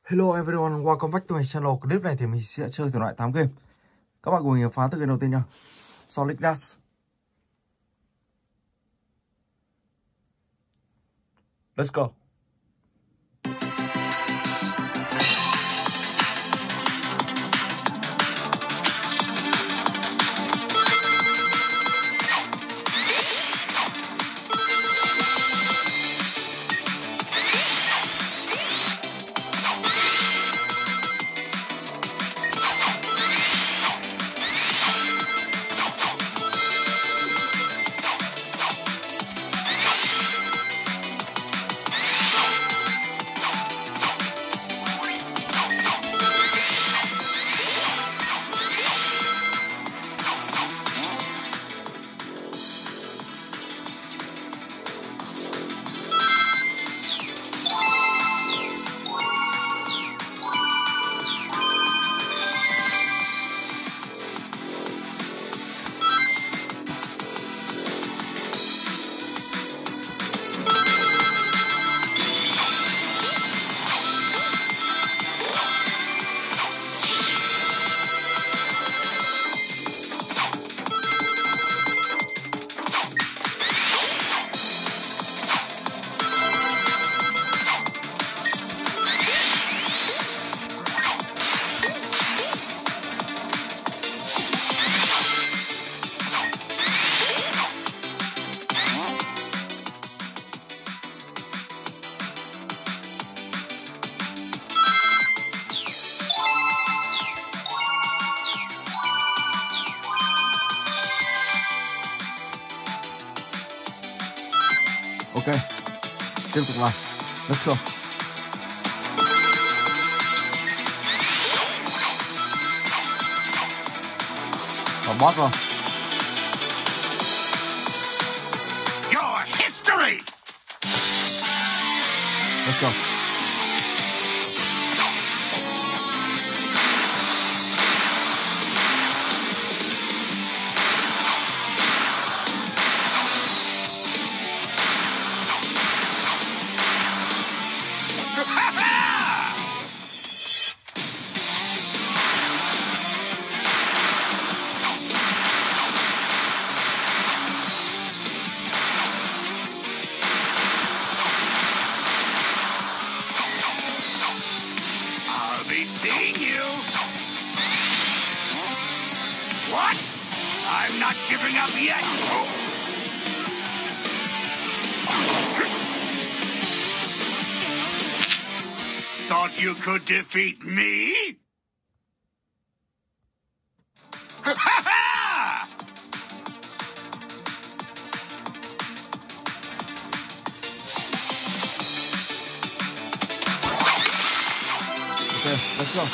Hello everyone, welcome back to my channel. Clip này thì mình sẽ chơi thể loại 8 game. Các bạn cùng mình phá từ game đầu tiên nha. Solid Dash. Let's go. Ok, tiếp tục làm. Let's go. Có boss rồi. Your history. Let's go. Seeing you. What? I'm not giving up yet. Thought you could defeat me? Okay, let's go.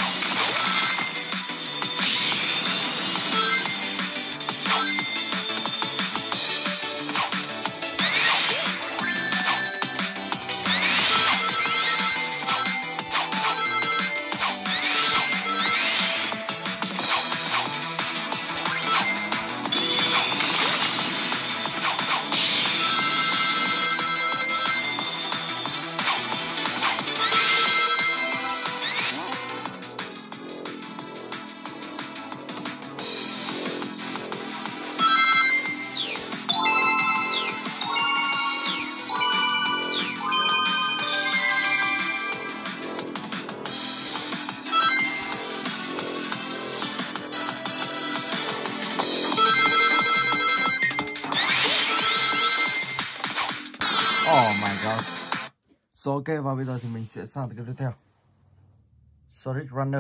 Oh my god. So ok, và bây giờ thì mình sẽ sang cái tiếp theo. Sonic Runner.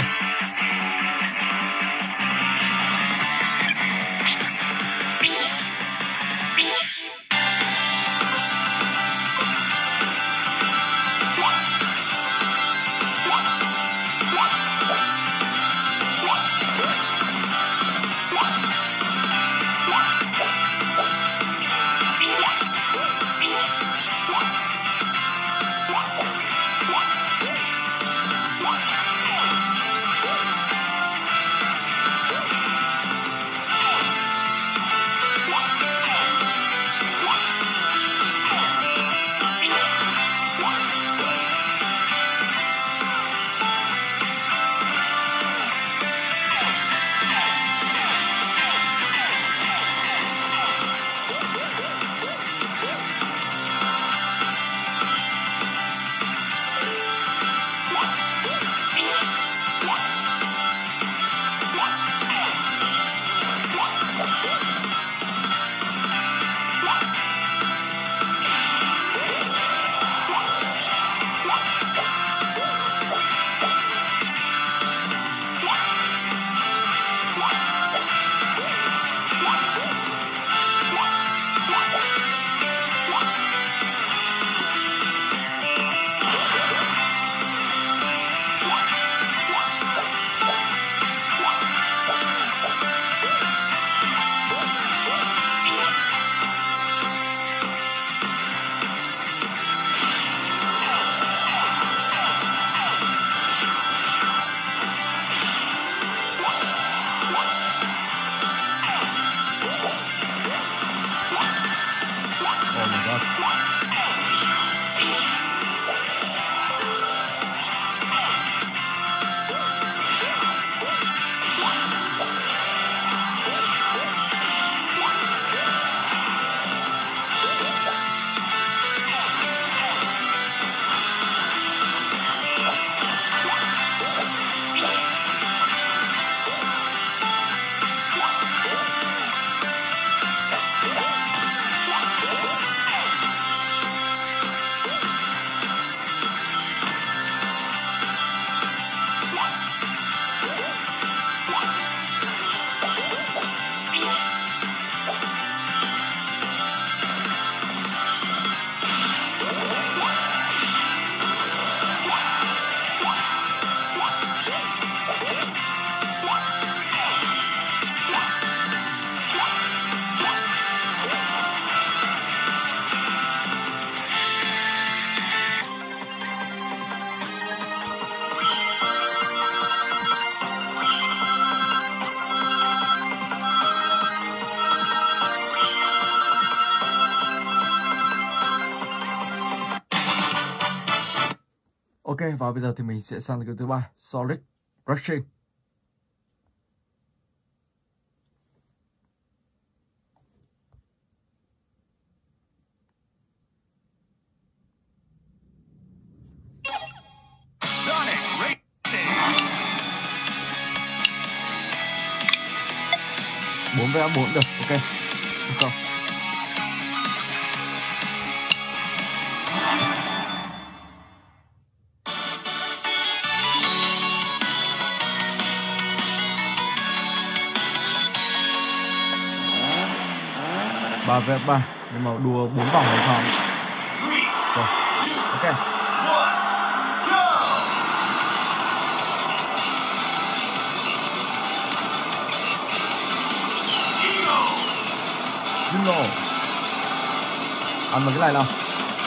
và bây giờ thì mình sẽ sang cái thứ 3, Solid Rushing. Sonic Racing. 4v4 được, ok. Được không? Ba v ba nhưng mà đua 4 vòng hay sao? Rồi, ok. Jingo. Ăn vào cái này nào.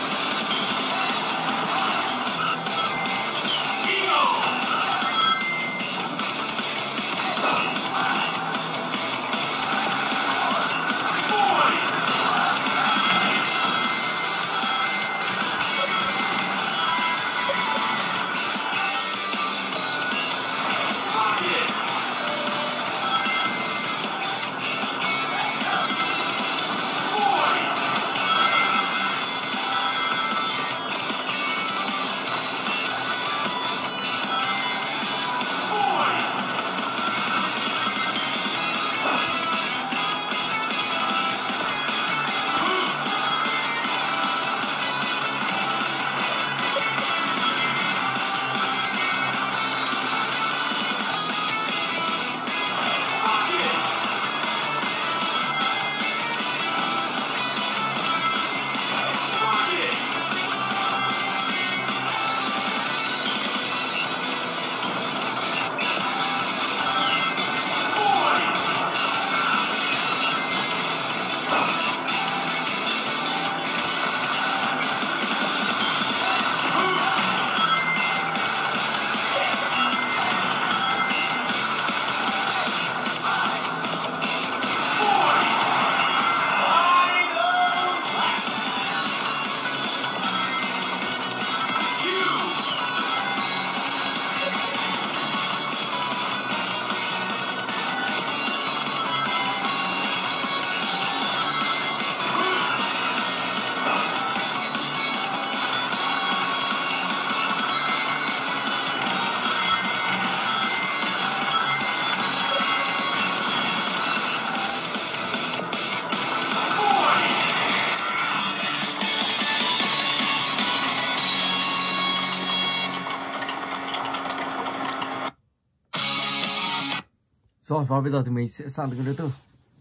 Rồi, và bây giờ thì mình sẽ sang đến cái thứ tư,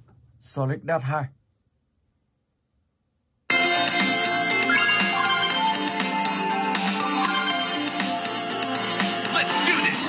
Solid Death 2. Let's do this.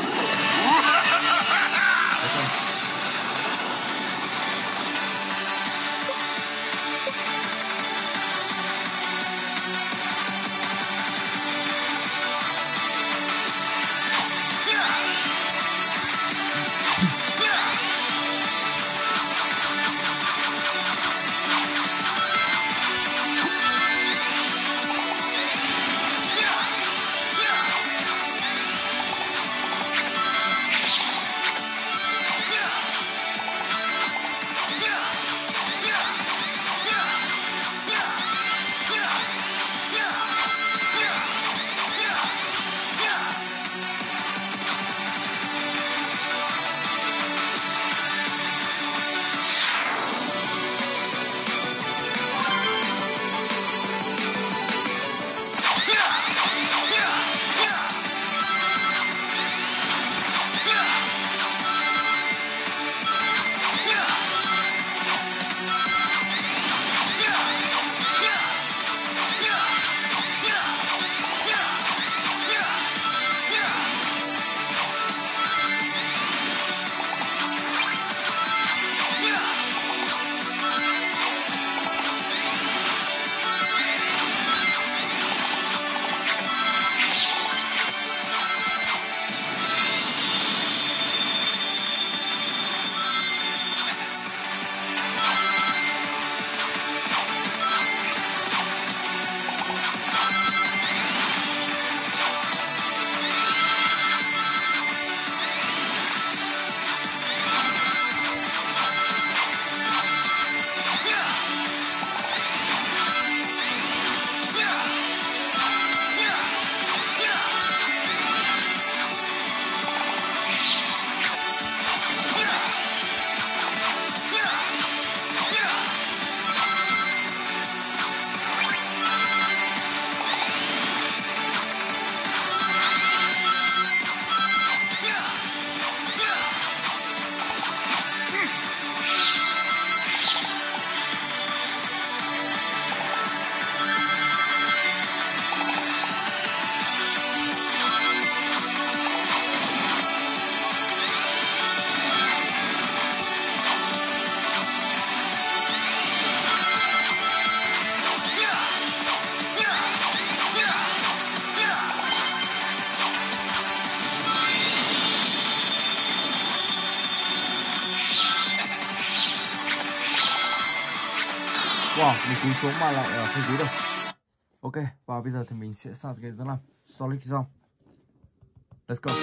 Wow, mình cúi xuống mà lại không cúi được. Ok, và bây giờ thì mình sẽ sang cái thứ 5, Solid Zone. Let's go.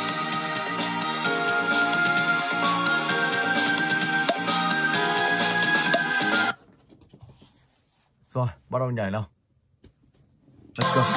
Rồi, bắt đầu nhảy nào. Let's go.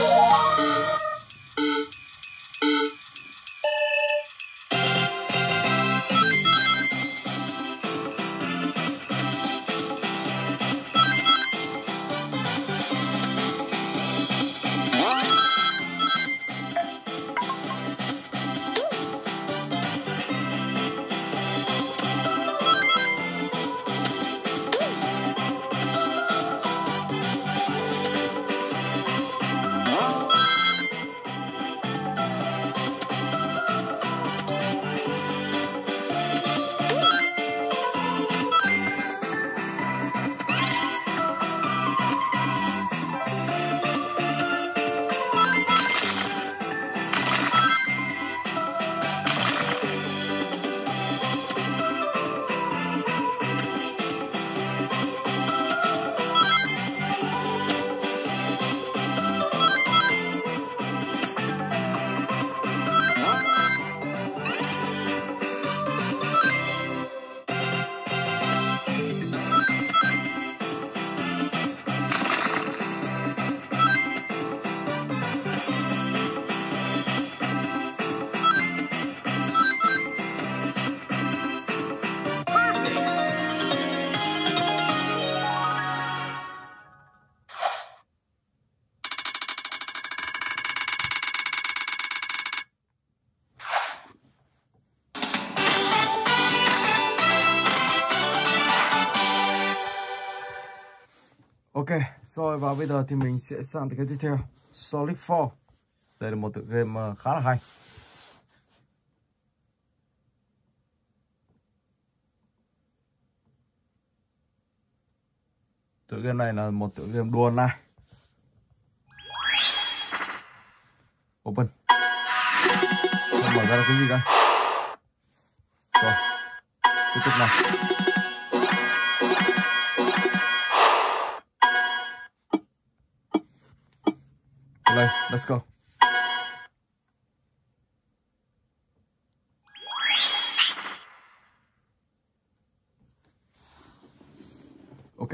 Ok, rồi và bây giờ thì mình sẽ sang tới cái tiếp theo, Solid 4. Đây là một tựa game khá là hay. Tựa game này là một tựa game đua online. Open. Không mở ra được cái gì cả. Rồi, tiếp tục nào. Play, let's go. Ok.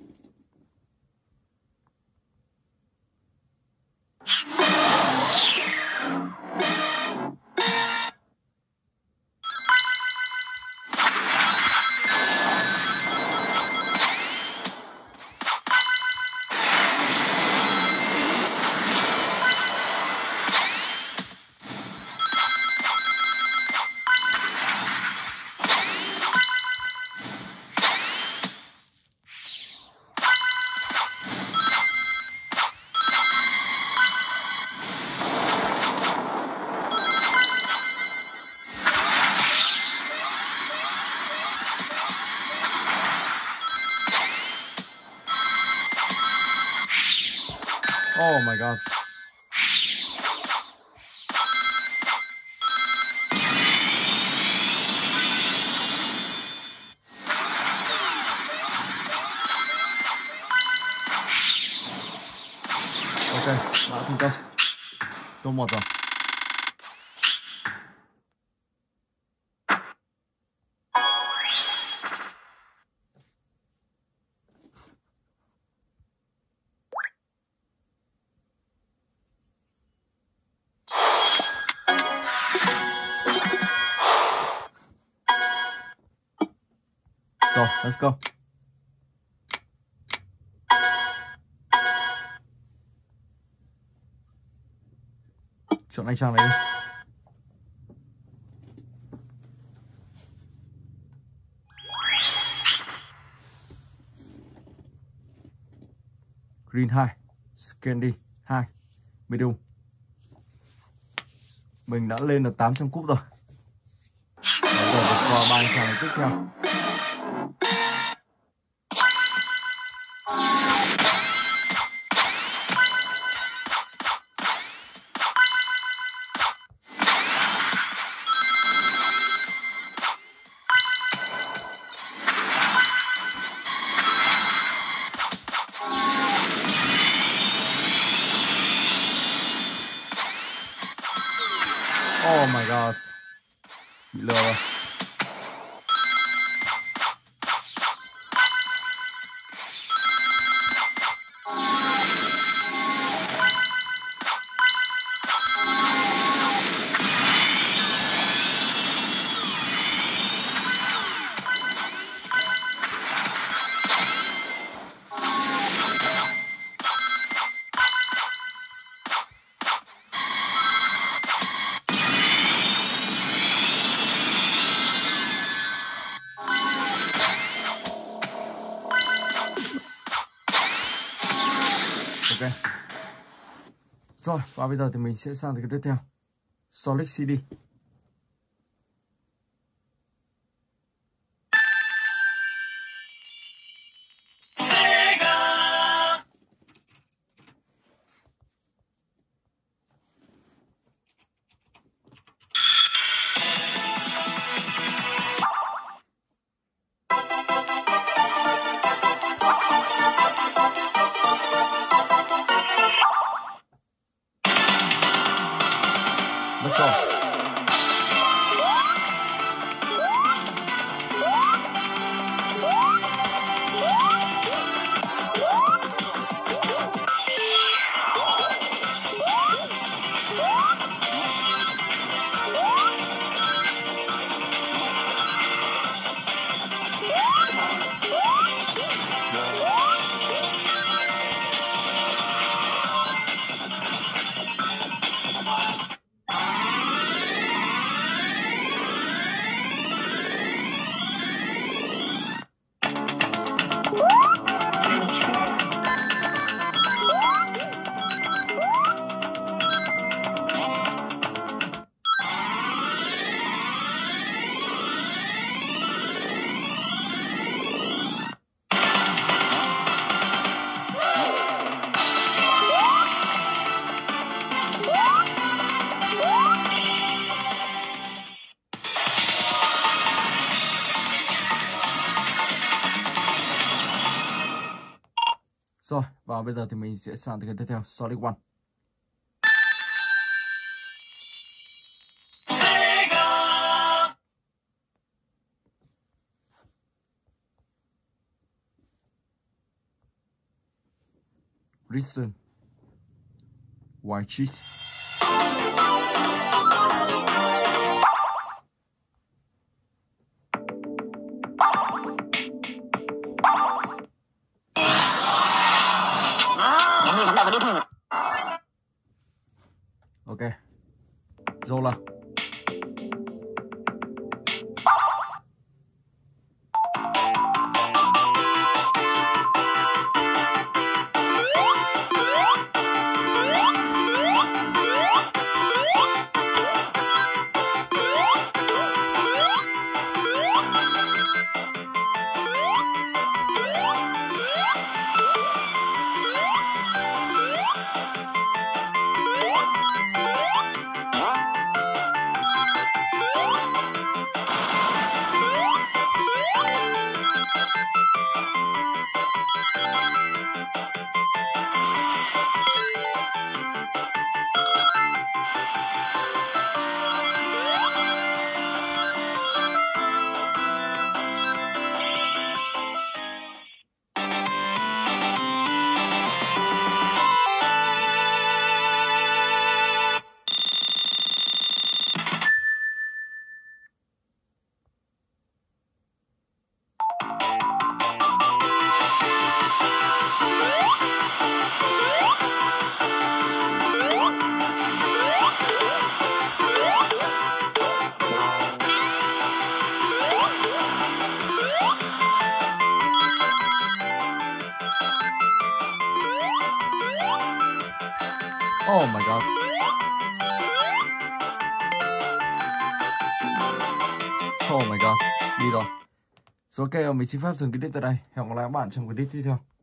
Oh my god. Ok, đã thành công. Top 1 rồi. Rồi, let's go. Chọn anh chàng này đi. Green 2, Scandy 2, Medium. Mình đã lên được 800 cúp rồi. Bây giờ vượt qua 3 anh chàng này tiếp theo. Oh my god. Bị lừa rồi. Ok. Rồi, và bây giờ thì mình sẽ sang cái tiếp theo. Solid CD. Let's go. Rồi, và bây giờ thì mình sẽ sang tới cái tiếp theo, Solid One. Listen. White cheese. Ok. Zola. Oh my god. Oh my god. Đi rồi. Rồi ok, mình xin phép dừng clip tại đây. Hẹn gặp lại các bạn trong clip tiếp theo.